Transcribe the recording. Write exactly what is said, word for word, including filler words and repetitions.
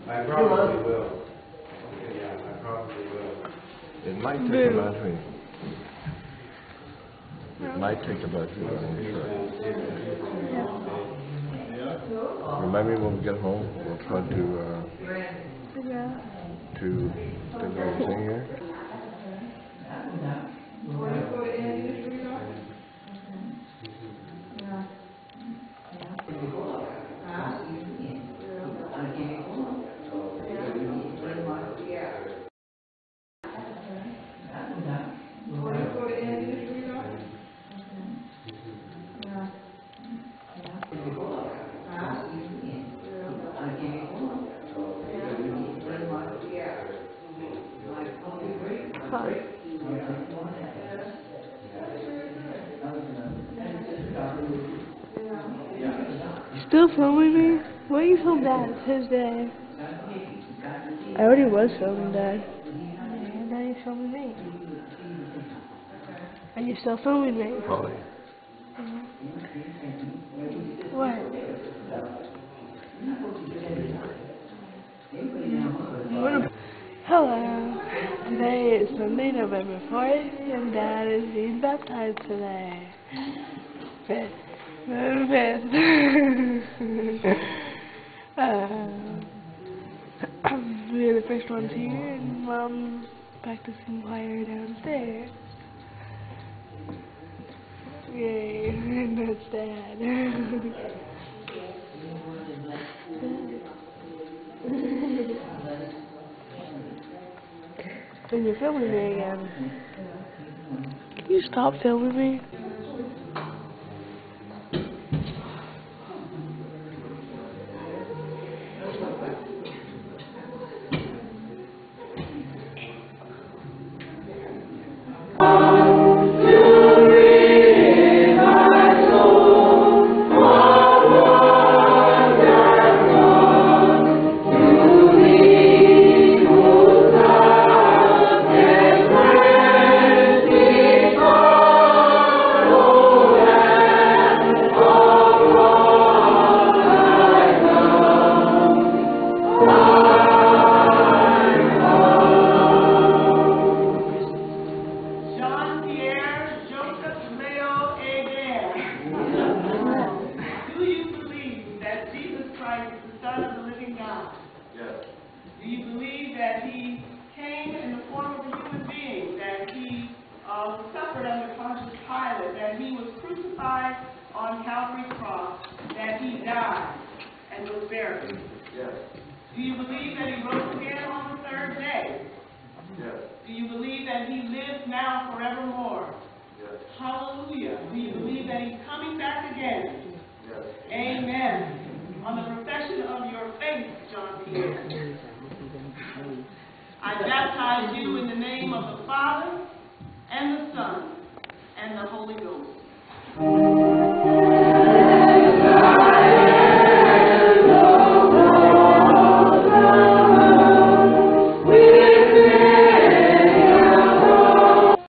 I probably will. Yeah, I probably will. It might take about three. It might take about three. Remind me when we get home, we'll try to, uh, Yeah. to take everything here. Huh. You still filming me? Why are you filming Dad? It's his day. I already was filming Dad. Yeah, now you're filming me. And you're still filming me. Probably. What? What? Hello. Today is Sunday, November fourth, and Dad is being baptized today. Fifth. Fifth. uh, we're the first ones here, and Mom's practicing choir downstairs. Yay, and that's Dad. And you're filming me again. Can you stop filming me? Do you believe that he came in the form of a human being, that he uh, suffered under Pontius Pilate, that he was crucified on Calvary's cross, that he died and was buried? Yes. Do you believe that he rose again on the third day? Yes. Do you believe that he lives now forevermore? Yes. Hallelujah. Do you believe that he's coming back again? Yes. Amen. On the profession of your faith, John Pierre, I baptize you in the name of the Father, and the Son, and the Holy Ghost.